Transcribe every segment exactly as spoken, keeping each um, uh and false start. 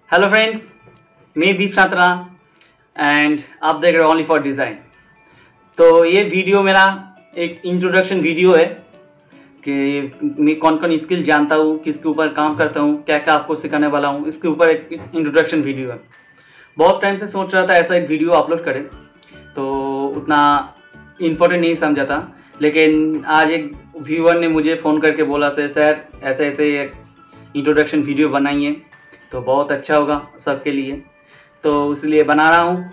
Hello friends, मैं दीप सांत्रा and आप देख रहे हो ओनली फॉर डिज़ाइन। तो ये वीडियो मेरा एक इंट्रोडक्शन वीडियो है कि मैं कौन कौन स्किल जानता हूँ, किसके ऊपर काम करता हूँ, क्या क्या आपको सिखाने वाला हूँ, इसके ऊपर एक इंट्रोडक्शन वीडियो है। बहुत टाइम से सोच रहा था ऐसा एक वीडियो अपलोड करें, तो उतना इम्पोर्टेंट नहीं समझा था, लेकिन आज एक व्यूअर ने मुझे फ़ोन करके बोला से सर ऐसे ऐसे एक इंट्रोडक्शन वीडियो बनाइए तो बहुत अच्छा होगा सबके लिए, तो इसलिए बना रहा हूँ।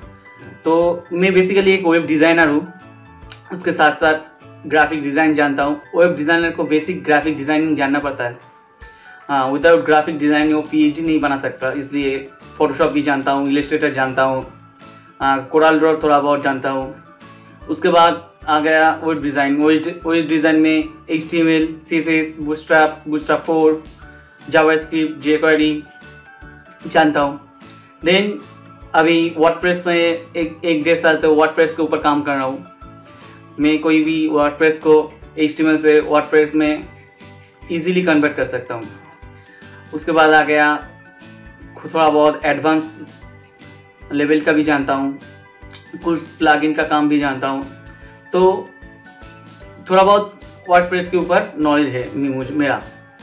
तो मैं बेसिकली एक वेब डिज़ाइनर हूँ, उसके साथ साथ ग्राफिक डिज़ाइन जानता हूँ। वेब डिज़ाइनर को बेसिक ग्राफिक डिज़ाइनिंग जानना पड़ता है। हाँ, विदाउट ग्राफिक डिज़ाइन वो पीएचडी नहीं बना सकता, इसलिए फोटोशॉप भी जानता हूँ, इलस्ट्रेटर जानता हूँ, कोरल ड्रॉ थोड़ा बहुत जानता हूँ। उसके बाद आ गया वेब डिज़ाइन। वेब डिज़ाइन में H T M L, C S S, bootstrap, bootstrap four, JavaScript, jQuery जानता हूँ। देन अभी वर्डप्रेस में एक एक डेढ़ साल से वर्डप्रेस के ऊपर काम कर रहा हूँ। मैं कोई भी वर्डप्रेस को एच टी एम एल से वर्डप्रेस में इजीली कन्वर्ट कर सकता हूँ। उसके बाद आ गया थोड़ा बहुत एडवांस लेवल का भी जानता हूँ, कुछ प्लगइन का काम भी जानता हूँ। तो थोड़ा बहुत वर्डप्रेस के ऊपर नॉलेज है मुझे मेरा।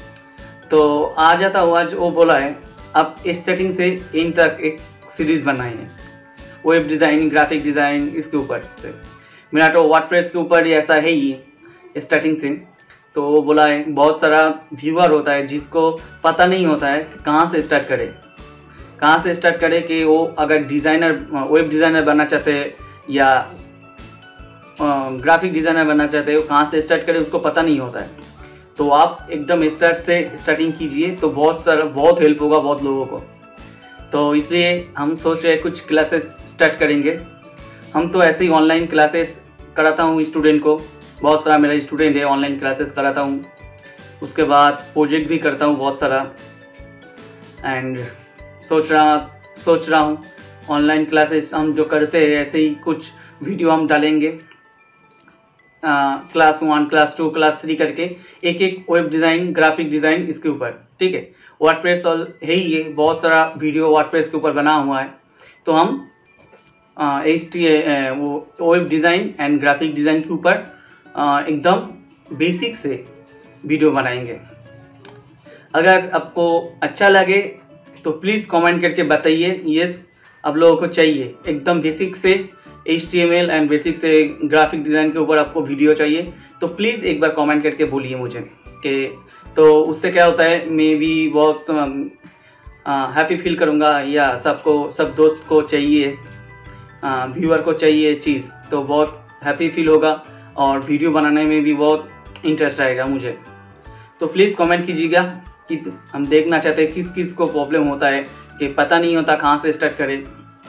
तो आ जाता हूँ, आज वो बोला है अब स्टार्टिंग से इन तक एक सीरीज़ बनाई है वेब डिज़ाइन, ग्राफिक डिज़ाइन, इसके ऊपर से। मेरा तो वर्डप्रेस के ऊपर ही ऐसा है ही स्टार्टिंग से। तो वो बोला है बहुत सारा व्यूअर होता है जिसको पता नहीं होता है कि कहाँ से स्टार्ट करे, कहाँ से स्टार्ट करे कि वो अगर डिज़ाइनर वेब डिज़ाइनर बनना चाहते हैं या ग्राफिक डिज़ाइनर बनना चाहते हो, कहाँ से स्टार्ट करे उसको पता नहीं होता है। तो आप एकदम स्टार्ट से स्टार्टिंग कीजिए तो बहुत सारा बहुत हेल्प होगा बहुत लोगों को। तो इसलिए हम सोच रहे हैं कुछ क्लासेस स्टार्ट करेंगे। हम तो ऐसे ही ऑनलाइन क्लासेस कराता हूँ स्टूडेंट को, बहुत सारा मेरा स्टूडेंट है, ऑनलाइन क्लासेस कराता हूँ। उसके बाद प्रोजेक्ट भी करता हूँ बहुत सारा। एंड सोच रहा सोच रहा हूँ ऑनलाइन क्लासेस हम जो करते हैं ऐसे ही कुछ वीडियो हम डालेंगे, class one, class two, class three करके एक एक वेब डिज़ाइन, ग्राफिक डिज़ाइन इसके ऊपर। ठीक है, वर्डप्रेस है ही है, बहुत सारा वीडियो वर्डप्रेस के ऊपर बना हुआ है। तो हम एच टी वो web design and graphic design के ऊपर एकदम बेसिक से वीडियो बनाएंगे। अगर आपको अच्छा लगे तो प्लीज़ कमेंट करके बताइए यस आप लोगों को चाहिए एकदम बेसिक से H T M L and basic से ग्राफिक डिज़ाइन के ऊपर आपको वीडियो चाहिए, तो प्लीज़ एक बार कमेंट करके बोलिए मुझे कि तो उससे क्या होता है मैं भी बहुत हैप्पी फील करूँगा, या सबको सब दोस्त को चाहिए, व्यूअर को चाहिए चीज़, तो बहुत हैप्पी फील होगा और वीडियो बनाने में भी बहुत इंटरेस्ट आएगा मुझे। तो प्लीज़ कमेंट कीजिएगा कि हम देखना चाहते हैं किस किस को प्रॉब्लम होता है कि पता नहीं होता कहाँ से स्टार्ट करें।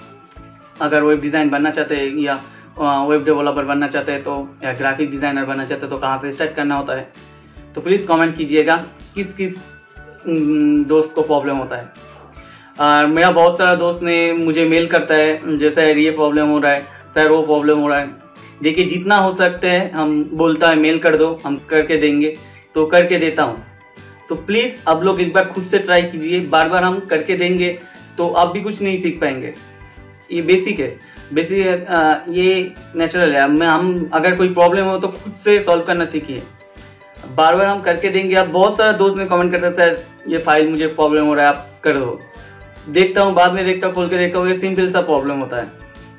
अगर वेब डिज़ाइन बनना चाहते हैं या वेब डेवलपर बनना चाहते हैं तो, या ग्राफिक डिज़ाइनर बनना चाहते हैं तो कहाँ से स्टार्ट करना होता है। तो प्लीज़ कमेंट कीजिएगा किस किस दोस्त को प्रॉब्लम होता है। और मेरा बहुत सारा दोस्त ने मुझे मेल करता है जैसा ये प्रॉब्लम हो रहा है सर, वो प्रॉब्लम हो रहा है। देखिए जितना हो सकते हैं हम बोलता है मेल कर दो, हम करके देंगे, तो करके देता हूँ। तो प्लीज़ आप लोग एक बार खुद से ट्राई कीजिए, बार बार हम करके देंगे तो आप भी कुछ नहीं सीख पाएंगे। ये बेसिक है, बेसिक ये नेचुरल है। मैं हम अगर कोई प्रॉब्लम हो तो खुद से सॉल्व करना सीखिए, बार बार हम करके देंगे। आप बहुत सारा दोस्त ने कमेंट करता है सर ये फाइल मुझे प्रॉब्लम हो रहा है आप कर दो, देखता हूँ बाद में देखता हूँ खोल के देखता हूँ ये सिंपल सा प्रॉब्लम होता है।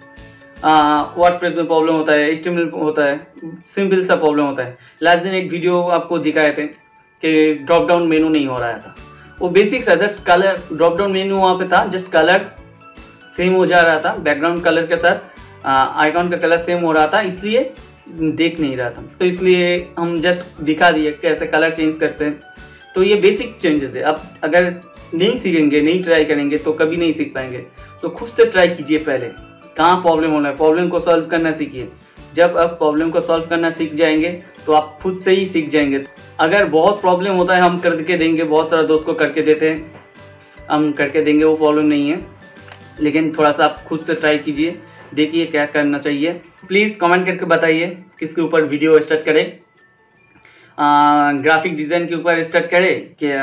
वर्डप्रेस में प्रॉब्लम होता है, एच टी एम एल होता है, सिंपल सा प्रॉब्लम होता है। लास्ट दिन एक वीडियो आपको दिखाए थे कि ड्रॉप डाउन मेनू नहीं हो रहा था, वो बेसिक सा just colour drop down menu वहाँ पे था, जस्ट कलर सेम हो जा रहा था, बैकग्राउंड कलर के साथ आइकॉन का कलर सेम हो रहा था, इसलिए देख नहीं रहा था। तो इसलिए हम जस्ट दिखा दिए कैसे कलर चेंज करते हैं। तो ये बेसिक चेंजेस है। आप अगर नहीं सीखेंगे, नहीं ट्राई करेंगे तो कभी नहीं सीख पाएंगे। तो खुद से ट्राई कीजिए, पहले कहाँ प्रॉब्लम हो रहा है, प्रॉब्लम को सॉल्व करना सीखिए। जब आप प्रॉब्लम को सॉल्व करना सीख जाएंगे तो आप खुद से ही सीख जाएंगे। अगर बहुत प्रॉब्लम होता है हम करके देंगे, बहुत सारा दोस्त को करके देते हैं, हम करके देंगे, वो प्रॉब्लम नहीं है। लेकिन थोड़ा सा आप खुद से ट्राई कीजिए, देखिए क्या करना चाहिए। प्लीज़ कमेंट करके बताइए किसके ऊपर वीडियो स्टार्ट करें, ग्राफिक डिज़ाइन के ऊपर स्टार्ट करें कि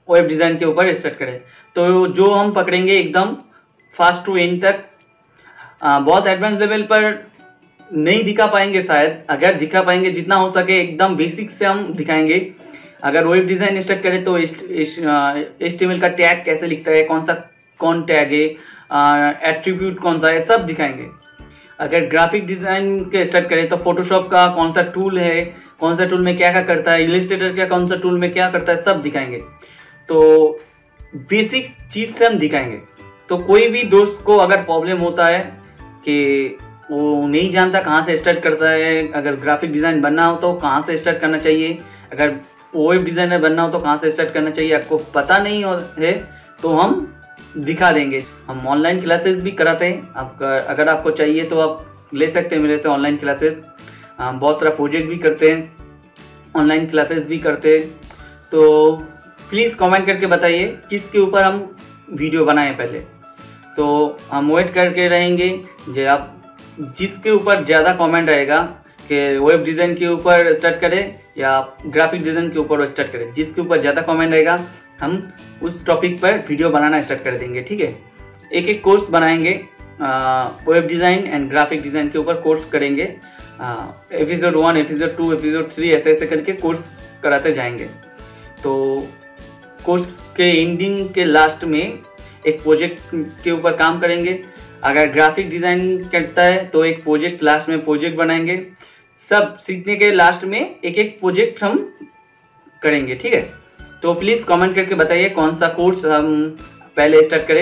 वेब डिज़ाइन के ऊपर स्टार्ट करें। तो जो हम पकड़ेंगे एकदम फास्ट टू एंड तक, आ, बहुत एडवांस लेवल पर नहीं दिखा पाएंगे शायद, अगर दिखा पाएंगे जितना हो सके एकदम बेसिक से हम दिखाएंगे। अगर वेब डिज़ाइन स्टार्ट करें तो एचटीएमएल का टैग कैसे लिखता है, कौन सा कौन टैग है, एट्रीब्यूट कौन सा है, सब दिखाएंगे। अगर ग्राफिक डिज़ाइन के स्टार्ट करें तो फोटोशॉप का कौन सा टूल है, कौन सा टूल में क्या क्या करता है, इलस्ट्रेटर का कौन सा टूल में क्या करता है, सब दिखाएंगे। तो बेसिक चीज़ से हम दिखाएंगे। तो कोई भी दोस्त को अगर प्रॉब्लम होता है कि वो नहीं जानता कहाँ से स्टार्ट करता है, अगर ग्राफिक डिज़ाइन बनना हो तो कहाँ से स्टार्ट करना चाहिए, अगर वेब डिज़ाइनर बनना हो तो कहाँ से स्टार्ट करना चाहिए, आपको पता नहीं है तो हम दिखा देंगे। हम ऑनलाइन क्लासेस भी कराते हैं, आपका अगर आपको चाहिए तो आप ले सकते हैं मेरे से ऑनलाइन क्लासेस। हम बहुत सारा प्रोजेक्ट भी करते हैं, ऑनलाइन क्लासेस भी करते हैं। तो प्लीज़ कमेंट करके बताइए किसके ऊपर हम वीडियो बनाएं पहले, तो हम वेट करके रहेंगे। जो आप जिसके ऊपर ज़्यादा कमेंट आएगा कि वेब डिज़ाइन के ऊपर स्टार्ट करें या ग्राफिक डिज़ाइन के ऊपर स्टार्ट करें, जिसके ऊपर ज़्यादा कमेंट आएगा हम उस टॉपिक पर वीडियो बनाना स्टार्ट कर देंगे, ठीक है। एक एक कोर्स बनाएंगे, web design and graphic design के ऊपर कोर्स करेंगे। Episode one, episode two, episode three ऐसे ऐसे करके कोर्स कराते जाएंगे। तो कोर्स के एंडिंग के लास्ट में एक प्रोजेक्ट के ऊपर काम करेंगे। अगर ग्राफिक डिज़ाइन करता है तो एक प्रोजेक्ट, लास्ट में प्रोजेक्ट बनाएंगे। सब सीखने के लास्ट में एक एक प्रोजेक्ट हम करेंगे, ठीक है। तो प्लीज़ कमेंट करके बताइए कौन सा कोर्स हम पहले स्टार्ट करें।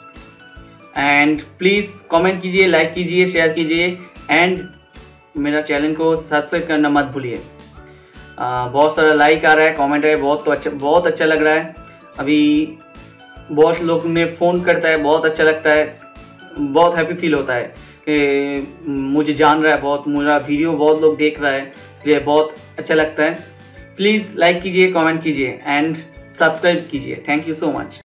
एंड प्लीज़ कमेंट कीजिए, लाइक कीजिए, शेयर कीजिए एंड मेरा चैनल को सब्सक्राइब करना मत भूलिए। बहुत सारा लाइक आ रहा है, कमेंट आ रहा है, बहुत तो अच्छा बहुत अच्छा लग रहा है। अभी बहुत लोग ने फ़ोन करता है, बहुत अच्छा लगता है, बहुत हैप्पी फील होता है कि मुझे जान रहा है, बहुत मेरा वीडियो बहुत लोग देख रहा है, इसलिए बहुत अच्छा लगता है। प्लीज़ लाइक कीजिए, कमेंट कीजिए एंड सब्सक्राइब कीजिए। Thank you so much.